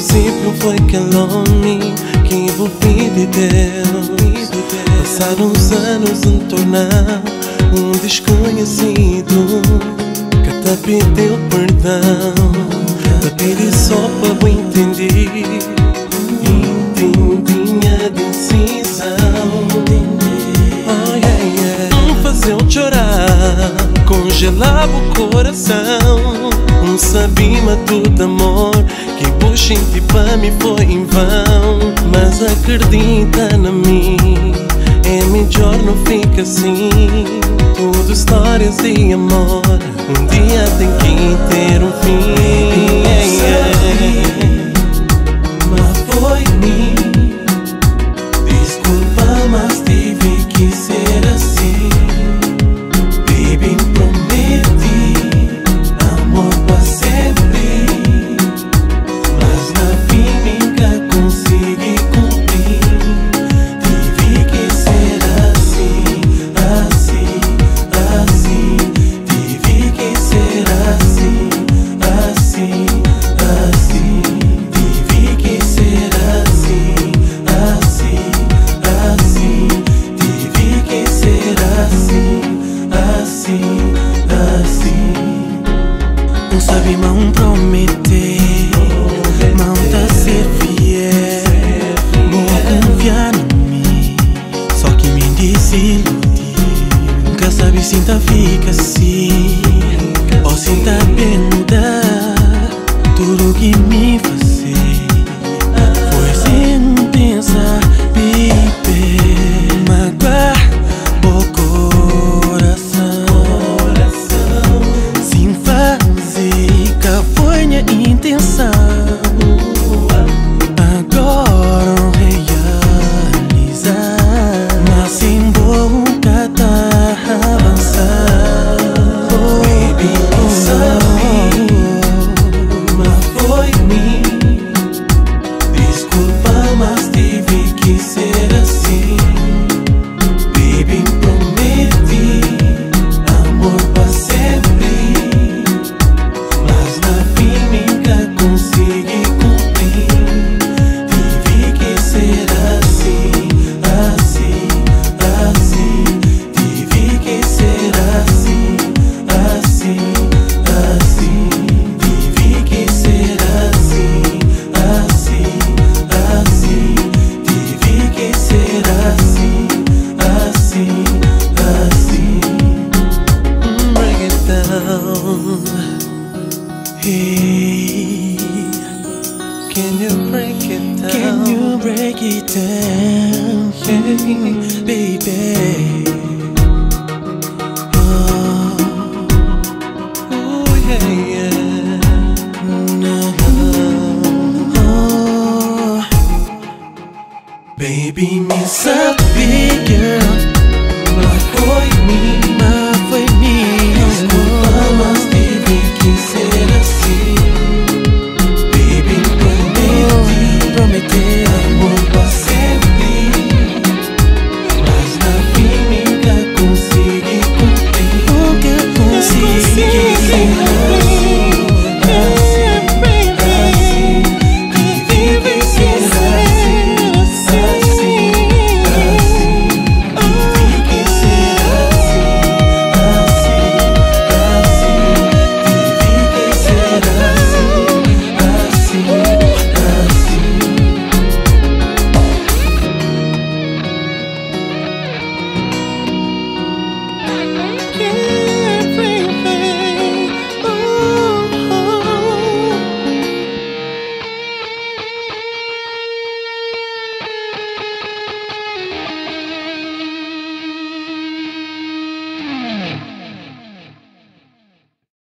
princípio foi calomnia que vou pedir Deus. Passaram uns anos em tornar um desconhecido que te pediu perdão, te pedi só para eu entender. Entendi a decisão. Oh, yeah, yeah. Fazeu chorar, congelava o coração. Sabia tudo amor que vou sentir para mim foi em vão. Mas acredita na mim, é melhor não fica assim. Tudo histórias de amor, um dia tem que ter um fim. Mas foi mim, desculpa, mas tive que ser assim. Baby, prometi amor pra sempre, mas na fim nunca consegui cumprir. Tive que ser assim, assim, assim. Tive que ser assim, assim, assim. Tive que ser assim, assim, assim. Tive que ser assim, assim, assim. Não sabe não prometer, não tá ser fiel. Vou confiar em mim, só que me desiludir. Nunca sabe se tá fica assim ou se tá bem.